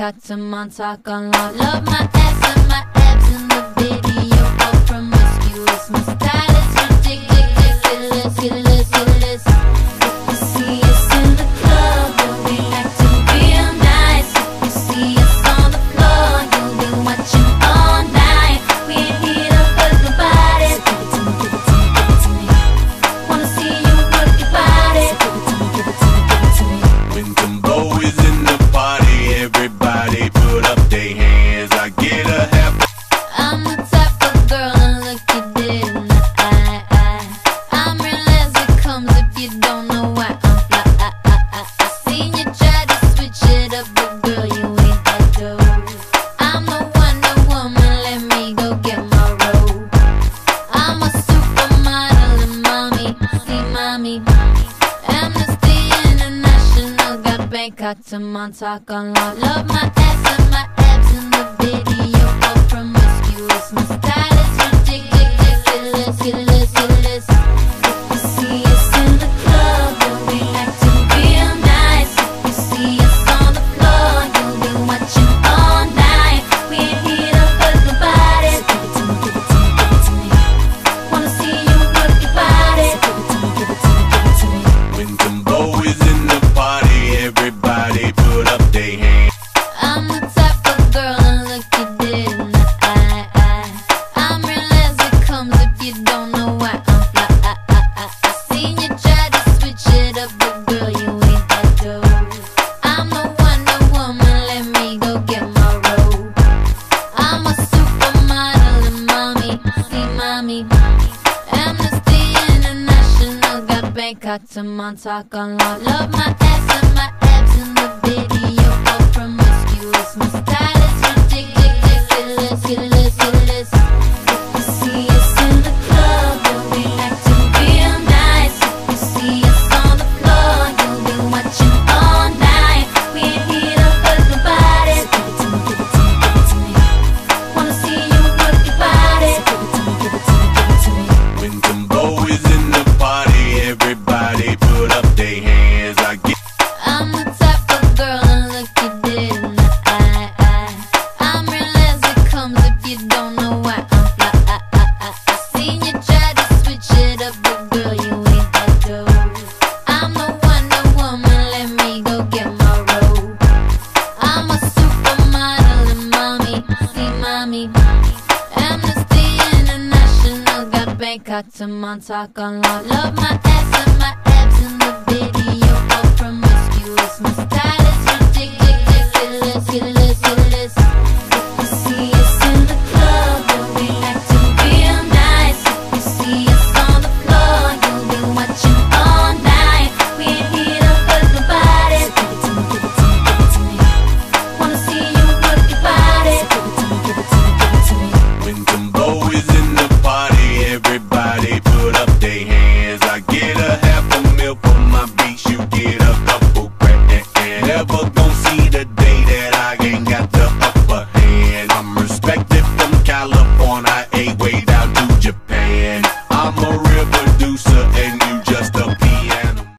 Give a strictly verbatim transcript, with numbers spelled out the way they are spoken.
Bangkok to Montauk on lock. Love my ass and my abs in the video. All promiscuous, my style is ridiculous, ridiculous, ridiculous. If you see us in the club, then we like to feel nice. If you see us on the floor, you'll be watching all night. We ain't here to hurt nobody, so give it to me, give it to me, give it to me. Wanna see you work your body, so give it to me, give it to me, give it to me. When Timbo is in the party, everybody put up their hands. I get a half. I'm the type of girl to look you dead in the eye, eye. I'm real as it comes if you don't know why I'm fly. I, I, I, I seen you try to switch it up, but girl, you ain't that dope. I'm the Wonder Woman, let me go get my robe. I'm a supermodel and mommy, see mommy. Amnesty International got Bangkok to Montauk on lock. Love my ass and my abs in the video. All promiscuous, my style is ridiculous, ridiculous, ridiculous. If you see us in the club, then we like to feel nice. If you see us on the floor, you'll be watching all night. We ain't here to hurt nobody, so give it to me, give it to me, give it to me. Wanna see you work your body, so give it to me, give it to me, give it to me. When Timbo is in the party, everybody put up their hands. I'm the type of girl to look you dead in the eye, eye. I'm real as it comes if you don't know why I'm fly. I, I, I, I seen you try to switch it up, but girl, you ain't that dope. I'm the Wonder Woman, let me go get my robe. I'm a supermodel and mommy, see mommy. Amnesty International got Bangkok to Montauk on lock. Love my ass and my abs in the video. All promiscuous, my style is ridiculous, ridiculous, ridiculous. If you see us in the club, then we like to feel nice. If you see us on the floor, you'll be watching all night. We ain't here to hurt nobody, so give it to me, give it to me, give it to me. Wanna see you work your body, so give it to me, give it to me, give it to me. When Timbo is in the party, everybody put up their hands. I get. I'm the type of girl to look you dead in the eye, eye. I'm real as it comes if you don't know why I'm fly. I, I, I, I seen you try to switch it up, but girl, you ain't that dope. I'm the Wonder Woman, let me go get my robe. I'm a supermodel and mommy, see mommy. Amnesty International got Bangkok to Montauk on lock. Love my ass and my abs in the video. All promiscuous, my style